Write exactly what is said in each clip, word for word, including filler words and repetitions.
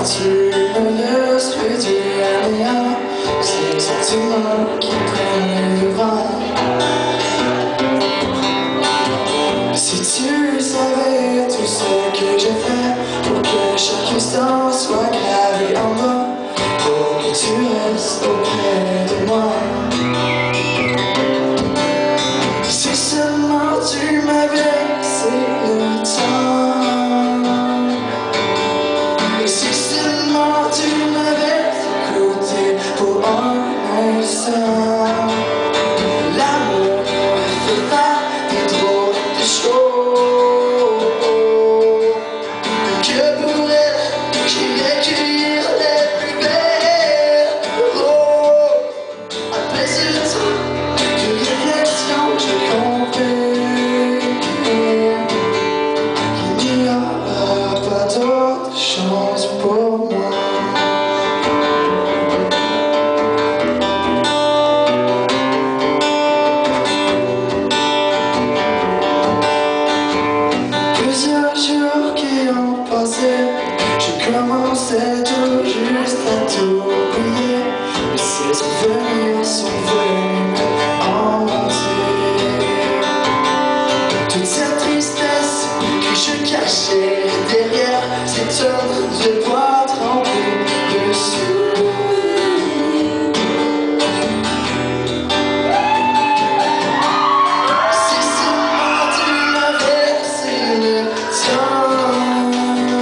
tu me laisses réduire à néant ces sentiments qui prennent le vent. Si tu savais tout ce que j'ai fait pour que chaque instant soit gravé en moi, pour que tu restes auprès de moi. Si seulement tu m'avais laissé le temps, et si seulement tu m'avais écouté pour un instant. L'amour fait faire des drôles de choses, que pour elle j'irais cueillir les plus belles roses. Après ce temps de réflexion, j'ai compris qu'il n'y aura pas d'autre chance pour moi. Plusieurs jours qui ont passé, je commençais tout juste à t'oublier, mais ces souvenirs sont venus me hanter. Toute cette tristesse que je cachais derrière ces tonnes de bois trempés dessus. Si seulement tu m'avais laissé le temps,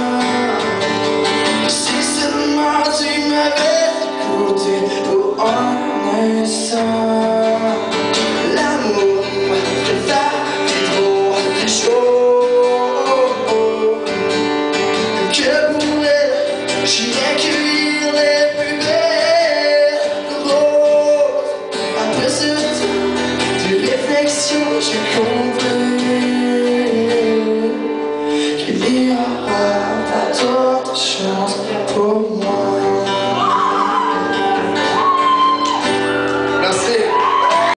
si seulement tu m'avais écouté pour un instant. L'amour me fait faire des drôles de choses, que pour elle j'irais cueillir les plus belles roses. Après ce temps de réflexion, j'ai compris qu'il n'y aura pas d'autre chance.